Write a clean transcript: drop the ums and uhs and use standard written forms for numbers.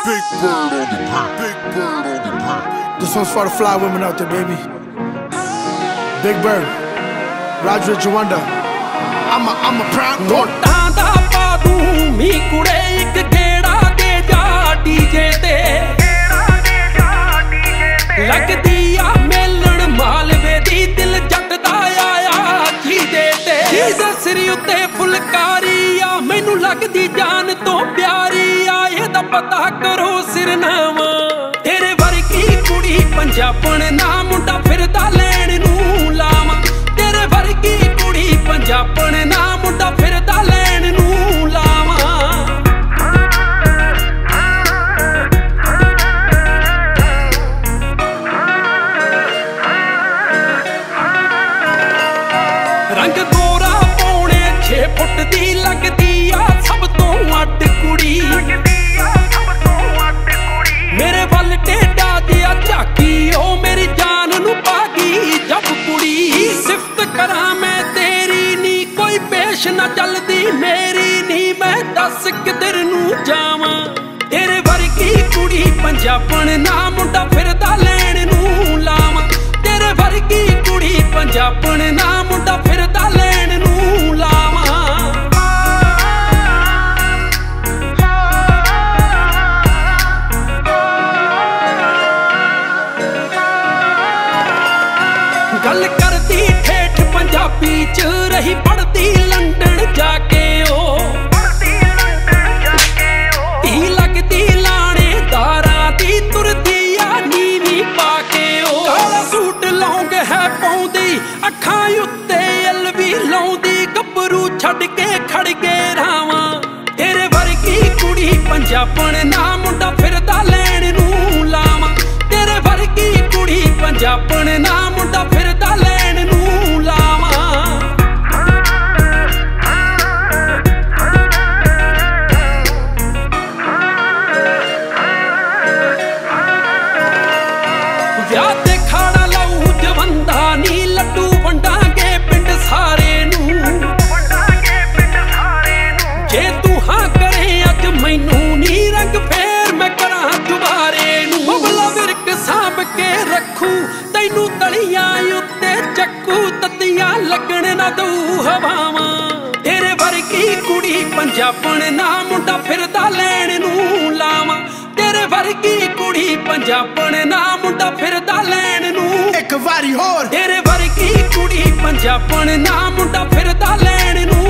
Big bird on the beat. Big bird on the beat. This one's for the fly women out there, baby. Big Bird, Roger Jawanda. I'm a proud boy. लगदी आ मेलण मालवे दी दिल जट दा आया जी दे ते सिर उत्ते फुलकारी आ मैनू लगदी जान तो प्यारी आ एदा पता करो सिरनावा तेरे वर्गी कुड़ी पंजाबण ना मुंडा फिरदा लैण नू लावा तेरे वर्गी कुड़ी पंजाबण ना मुंडा फिरदा लैण नू लावा रंग गोरा पौने 6 फुट दी लगदी आ सब तो अट कुड़ी मेरे वल टेढ़ा जिहा झाकी ओ मेरी जान नू पागी जब कुड़ी सिफत करा मैं तेरी नी कोई पेश ना चलदी मेरी नी मैं दस किधर नू जावां तेरे वर्गी कुड़ी पंजाबण ना मुंडा फिरदा लैण नू लावां तेरे वर्गी कुड़ी पंजाबण ना मुंडा फिरदा लैण नू लावां गल करदी ठेठ पंजाबी च रही पढ़दी लंडन जाके ओ धी लगदी लाणेदारां दी तुरदी आ नीवी पाके ओ काला सूट लौंग है पाउंदी अखां उत्ते अलवी लाउंदी गब्बरू छड्ड के खड़ के रावां तेरे वर्गी कुड़ी पंजाबण ना मुंडा फिरदा लैण नू लावां तेरे वर्गी कुड़ी पंजाबण ना मुंडा फिरदा लैण नू लावां ਵਿਆਹ ਤੇ ਖਾਣਾ ਲਾਊ ਜਵੰਦਾ ਨੀ ਲੱਡੂ ਵੰਡਾਂਗੇ ਪਿੰਡ ਸਾਰੇ ਨੂੰ ਜੇ ਤੂੰ ਹਾਂ ਕਰੇ ਅੱਜ ਮੈਨੂੰ ਨੀ ਰੰਗ ਫੇਰ ਮੈਂ ਕਰਾਂ ਦੁਬਾਰੇ ਨੂੰ ਬਬਲਾ ਵਿਰਕ ਸਾਂਭ ਕੇ ਰੱਖੂ ਤੈਨੂੰ ਤਲੀਆਂ ਉੱਤੇ ਚੱਕੂ ਤੱਤੀਆਂ ਲੱਗਣ ਨਾ ਦਊ ਹਵਾਵਾਂ ਤੇਰੇ ਵਰਗੀ ਕੁੜੀ ਪੰਜਾਬਣ ਨਾ ਮੁੰਡਾ ਫਿਰਦਾ ਲੈਣ ਨੂੰ ਲਾਵਾਂ तेरे वर्गी कुड़ी पंजाबण ना मुंडा फिरदा लैण नू एक वारी होर तेरे वर्गी कुड़ी पंजाबण ना मुंडा फिरदा लैण नू